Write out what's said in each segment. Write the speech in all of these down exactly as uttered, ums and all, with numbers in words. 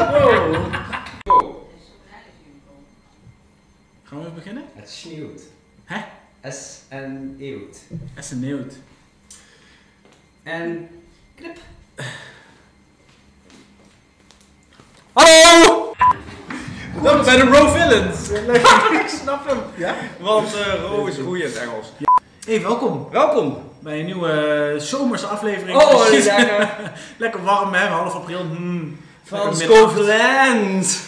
Wow. Wow. Gaan we even beginnen? Het sneeuwt. Hè? S en eeuwt. S en neeuwt. En knip. Hallo! Welkom bij de Ro Villains. Ik snap hem. Ja? Want uh, Ro is goed in het Engels. Hey, welkom Welkom. bij een nieuwe zomerse aflevering. Oh, Precies. lekker. Lekker warm, hè? Half april. Hmm. Van Scoveland.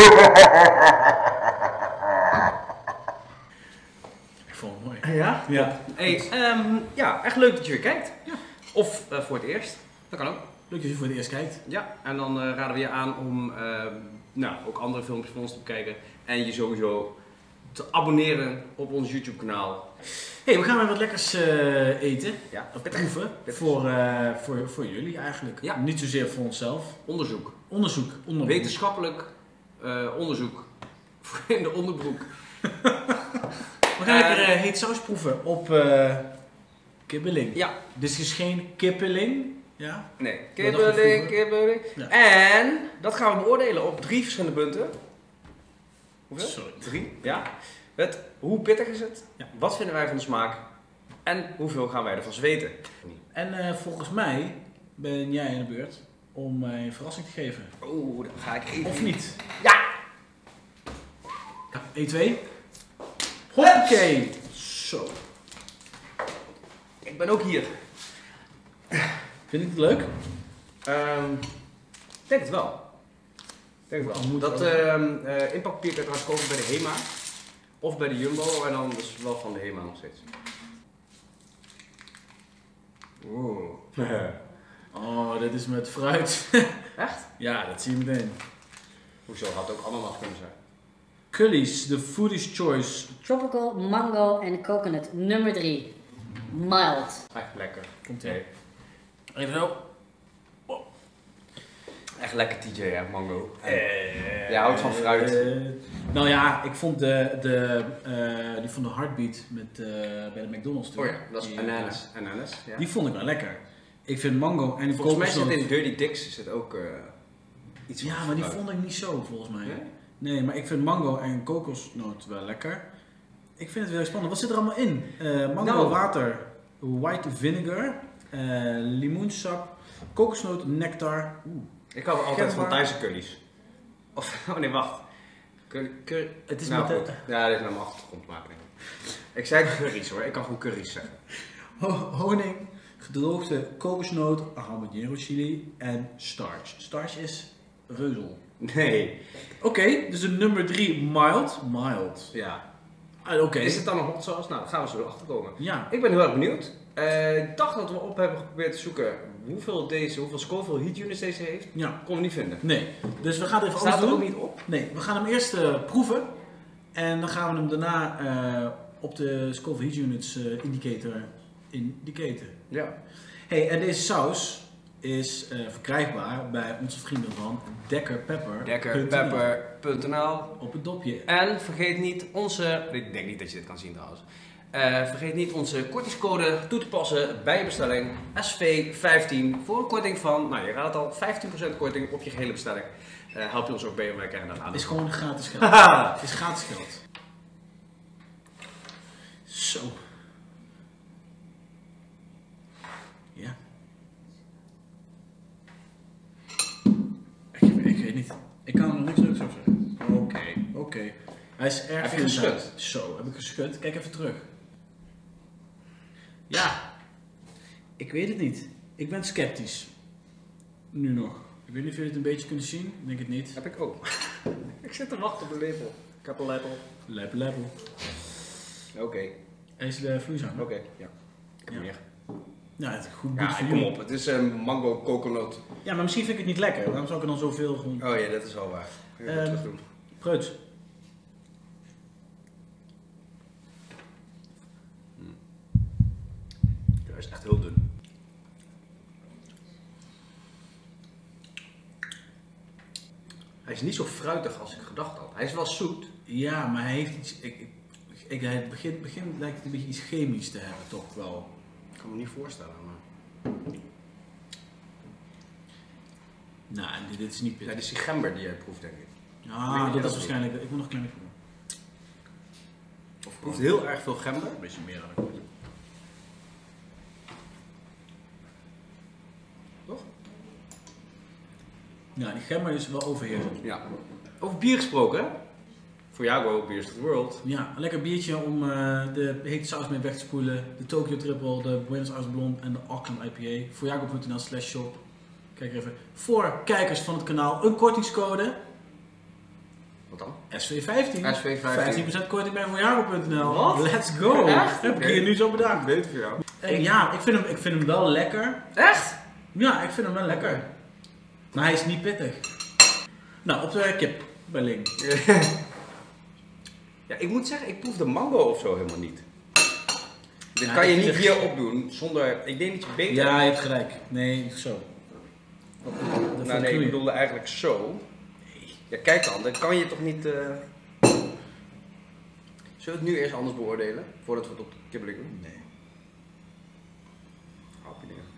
Ik vond het mooi. Ja? Ja. Hey, um, ja, echt leuk dat je weer kijkt. Ja. Of uh, voor het eerst. Dat kan ook. Leuk dat je voor het eerst kijkt. Ja, en dan uh, raden we je aan om uh, nou, ook andere filmpjes van ons te bekijken. En je sowieso te abonneren op ons YouTube kanaal. Hey, we gaan weer wat lekkers uh, eten. Ja, Of pittig. proeven. Pittig. Voor, uh, voor, voor jullie eigenlijk. Ja. Niet zozeer voor onszelf. Onderzoek. Onderzoek. onderzoek. Wetenschappelijk uh, onderzoek. In de onderbroek. We gaan lekker uh, heet saus proeven op uh, kibbeling. Ja. Dit is dus geen kippeling. Ja? Nee, Ja, dat kibbeling, gevoel, kibbeling. Ja. En dat gaan we beoordelen op drie verschillende punten. Hoeveel? Sorry. Drie. Ja. Het, hoe pittig is het? Ja. Wat vinden wij van de smaak? En hoeveel gaan wij ervan zweten? En uh, volgens mij ben jij in de beurt om mij een verrassing te geven. Oeh, dan ga ik even... Of niet? Ja! één, twee. Hoppakee! Zo. Ik ben ook hier. Vind ik het leuk? Um, ik denk het wel. Ik denk het wel. Oh, moet Dat wel. um, uh, inpakpapier kan je trouwens kopen bij de HEMA. Of bij de Jumbo en dan dus wel van de HEMA nog steeds. Oeh. Oh, dit is met fruit. Echt? Ja, dat zie je meteen. Hoezo? Had ook ananas kunnen zijn. Cully's, the foodie's choice. Tropical Mango en Coconut nummer drie. Mild. Echt lekker. Komt ie. Nee. Even zo. Echt lekker T J hè, mango. Eh, Jij houdt van fruit. eh, nou ja, ik vond de, de, uh, die van de Heartbeat met, uh, bij de McDonald's toen. Oh ja, dat is Die, ananas. Ananas, ja. Die vond ik wel lekker. Ik vind mango en Volgens mij zit kokosnoot- in Dirty Dicks zit ook uh, iets van Ja, maar die fruit. vond ik niet zo volgens mij. Nee? Nee, maar ik vind mango en kokosnoot wel lekker. Ik vind het wel spannend. Wat zit er allemaal in? Uh, mango, Nou. water, white vinegar, uh, limoensap, kokosnoot, nectar. Oeh. Ik hou altijd van Gember. Thaise curry's. Of, oh nee, wacht. Curry, curry. Het is nou, met de- goed. Ja, dit heeft met mijn achtergrond te maken, denk ik. Ik zei curry's hoor, ik kan gewoon curry's zeggen. Ho- honing, gedroogde kokosnoot, habanero chili en starch. Starch is reuzel. Nee. Oké, dus de nummer drie, mild. Mild. Ja. Ah, Oké. Is het dan een hot sauce? Nou, daar gaan we zo achter komen. Ja. Ik ben heel erg benieuwd. Uh, ik dacht dat we op hebben geprobeerd te zoeken hoeveel deze, hoeveel Scoville heat units deze heeft. Ja. Konden we niet vinden. Nee. Dus we gaan het even Staat anders er doen. ook niet op? Nee, we gaan hem eerst uh, proeven. En dan gaan we hem daarna uh, op de Scoville Heat Units uh, indicator indicaten. Ja. Hey, en deze saus is uh, verkrijgbaar bij onze vrienden van Dekker Pepper. Dekker Pepper punt n l. Op het dopje. En vergeet niet onze, ik denk niet dat je dit kan zien trouwens. Uh, vergeet niet onze kortingscode toe te passen bij je bestelling S V vijftien voor een korting van, nou je raadt het al, vijftien procent korting op je gehele bestelling. Uh, help je ons ook bij om lekker en dan aan. Is gewoon gratis geld. Het is gratis geld. Zo. Ja. Ik, ik weet niet. Ik kan er nog niks leuks over zeggen. Oké, okay, oké. Okay. Hij is erg Heb je veel geschud? tijd. Zo, heb ik geschud. Kijk even terug. Ja. Ik weet het niet. Ik ben sceptisch. Nu nog. Ik weet niet of jullie het een beetje kunnen zien. Ik denk het niet. Heb ik ook. Ik zit te wachten op de label. Ik heb een label. Leppel, leppel. Oké. Okay. Hij is de vloeizaam. Oké, okay. Ja. Ik heb Ja. meer. Ja, het is goed, goed Ja, voor kom jullie. op. Het is een mango coconut. Ja, maar misschien vind ik het niet lekker. Waarom zou ik er dan zoveel gewoon... Oh ja, dat is wel waar. Ik ga Ehm, het terug doen. Preuts. Dat is echt heel dun. Hij is niet zo fruitig als ik gedacht had. Hij is wel zoet. Ja, maar hij heeft iets... Ik, ik, ik, het begin, begin lijkt het een beetje iets chemisch te hebben, toch wel. Ik kan me niet voorstellen, maar... Nou, dit, dit is niet Ja, pittig. dit is die gember die jij proeft, denk ik. Ah, Weet je dat dat is niet? waarschijnlijk... Ik moet nog een kleine proeven. Of proeft heel erg veel gember. Een beetje meer aan de Toch? Ja, die gember is wel overheersend. Ja. Over bier gesproken, hè? Voor Jago, Beers of the World. Ja, een lekker biertje om uh, de hete saus mee weg te spoelen. De Tokyo Triple, de Buenos Aires Blond en de Auckland I P A. Voyago punt n l slash shop. Kijk even. Voor kijkers van het kanaal een kortingscode. Wat dan? S V vijftien. S V vijftien. vijftien procent korting bij Voyago punt n l. Wat? Let's go. Echt? Heb ik Oké. hier nu zo bedankt. Weet voor jou. En ja, ik vind, hem, ik vind hem wel lekker. Echt? Ja, ik vind hem wel lekker. Maar hij is niet pittig. Nou, op de kip bij Ling. Ja, ik moet zeggen, ik proef de mango of zo helemaal niet. Dit Ja, kan je ik niet vind hier opdoen zonder. Ik denk dat je beter. Ja, je hebt gelijk. Nee, zo. Dat nou, nee, ik bedoel bedoelde eigenlijk zo. Ja, kijk dan, dan kan je toch niet. Uh... Zullen we het nu eerst anders beoordelen? Voordat we het op de kibbeling doen? Nee. Hapje dingen.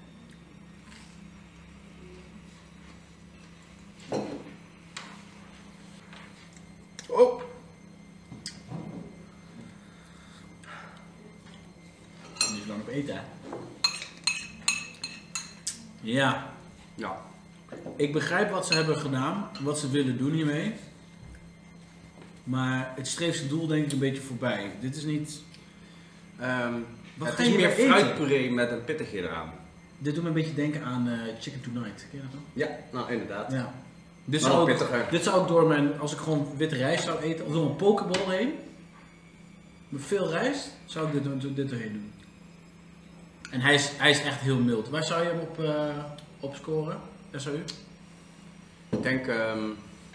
Oh! Niet zo lang op eten, hè? Ja, Ja. ik begrijp wat ze hebben gedaan, wat ze willen doen hiermee. Maar het streeft zijn doel denk ik een beetje voorbij. Dit is niet... Um, Wat het ga is je meer nou eten? fruitpuree met een pittigje eraan. Dit doet me een beetje denken aan uh, Chicken Tonight. Ken je dat nog? Ja, nou inderdaad. Ja. Dit Maar zou, nog ik, pittiger. dit zou ik door mijn, als ik gewoon witte rijst zou eten, of door een pokeball heen, met veel rijst, zou ik dit, dit, dit erheen doen. En hij is, hij is echt heel mild. Waar zou je hem op, uh, op scoren? S A U? Ik denk um,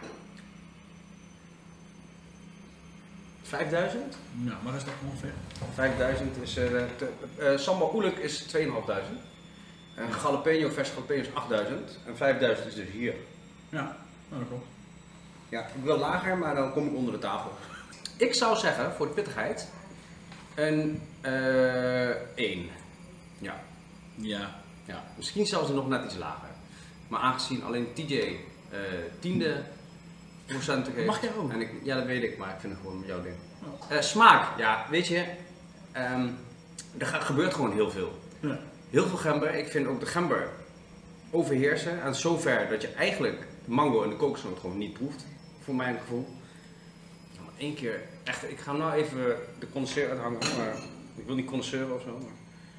vijfduizend. Nou, waar is dat ongeveer? vijfduizend is er. Uh, uh, sambal oelek is tweeënhalfduizend. En jalapeno, vers jalapeno is achtduizend. En vijfduizend is dus hier. Ja, nou, dat klopt. Ja, ik wil lager, maar dan kom ik onder de tafel. Ik zou zeggen, voor de pittigheid, een uh, één. Ja. Ja. Ja, misschien zelfs nog net iets lager. Maar aangezien alleen T J uh, tiende procent geeft. Mag jij ook? En ik, ja, dat weet ik, maar ik vind het gewoon jouw ding. Uh, smaak, ja, weet je, um, er gaat, gebeurt gewoon heel veel. Ja. Heel veel gember. Ik vind ook de gember overheersen. En zover dat je eigenlijk de mango en de kokosnoot gewoon niet proeft. Voor mijn gevoel. Nou, maar één keer, echt, ik ga nou even de condenseur uithangen. Maar ik wil niet condenseuren of zo. Maar...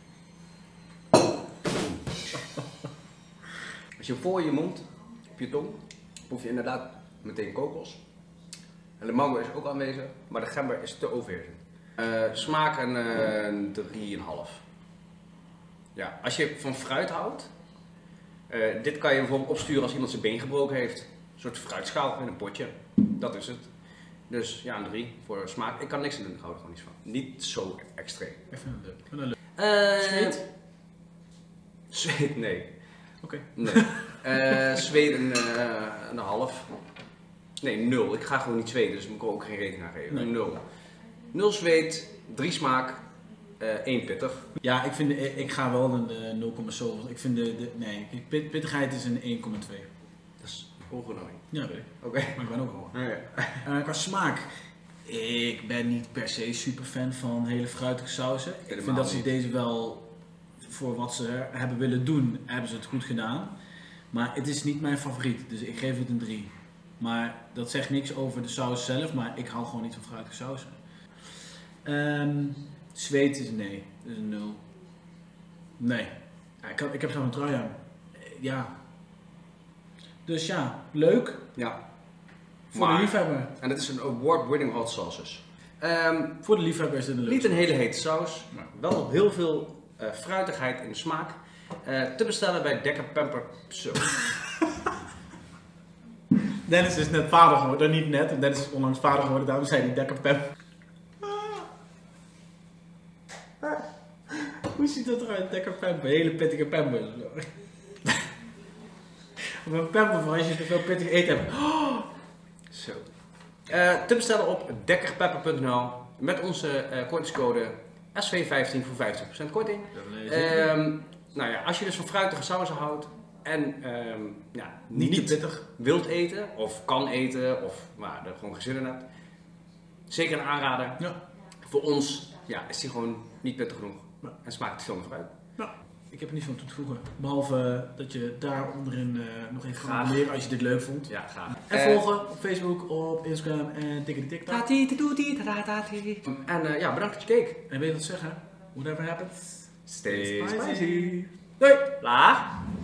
Als je hem voor je mond, op je tong, proef je inderdaad meteen kokos. En de mango is ook aanwezig, maar de gember is te overheersend. Uh, smaak een uh, drie komma vijf. Ja, als je van fruit houdt, uh, dit kan je bijvoorbeeld opsturen als iemand zijn been gebroken heeft. Een soort fruitschaal in een potje, dat is het. Dus ja, een drie voor smaak. Ik kan niks aan doen, ik hou er gewoon niet van. Niet zo extreem. Even een leuk. Een leuk. Uh, Zweet? Zweet, nee. Oké. Nee. Uh, zweet een, uh, een half. Nee, nul. Ik ga gewoon niet zweten, dus moet ik er ook geen rating aan geven. Nee. Nul. Nul zweet, drie smaak, uh, één pittig. Ja, ik, vind, de- ik ga wel een uh, nul komma zeven. Want ik vind de, de nee, kijk, pit- pittigheid is een één komma twee. Dat is ongenomen. Ja, weet ik. Oké. Maar ik ben ook hoog. Ja, ja. Uh, qua smaak, ik ben niet per se super fan van hele fruitige sausen. Ik Helemaal vind dat ze niet. deze wel, voor wat ze hebben willen doen, hebben ze het goed gedaan. Maar het is niet mijn favoriet, dus ik geef het een drie. Maar dat zegt niks over de saus zelf, maar ik hou gewoon niet van fruitige sausen. Um, zweet is nee, dat is een nul. Nee, ja, ik, had, ik heb zo'n trui aan. Eh, Ja. Dus ja, leuk. Ja. Voor Maar- de liefhebber. En dit is een award-winning hot sauces. Um, Voor de liefhebber is dit een leuk. niet een hele hete saus, Nee. wel heel veel uh, fruitigheid in de smaak. Uh, te bestellen bij Dekker Pamper. Zo. Dennis is net vader geworden, niet net. Dennis is onlangs vader geworden, daarom zei hij Dekker Pep. Hoe ziet dat eruit, Dekker Pamper? Hele pittige pamper. Of een pamper voor als je te veel pittig eten hebt. Oh, Zo. Uh, te bestellen op dekkerpepper punt n l met onze uh, kortingscode S V vijftien voor vijftig procent korting. Um, nou ja, als je dus van fruitige sausen houdt, En ehm, ja, Niet, niet, te pittig. wilt eten of kan eten of maar er gewoon geen zin in hebt. Zeker een aanrader. Ja. Voor ons ja, is die gewoon niet pittig genoeg. Ja. En smaakt het veel meer fruit. Ik heb er niet van toe te voegen. Behalve dat je daar onderin uh, nog even kan Graag. abonneren als je dit leuk vond. Ja, graag. En Eh, volgen op Facebook, op Instagram en tikkety tiktok. Tati, tatoeti, tatatati. En uh, ja, bedankt dat je keek. En weet je wat te zeggen? Whatever happens, Stay stay spicy. spicy. Doei! Laag.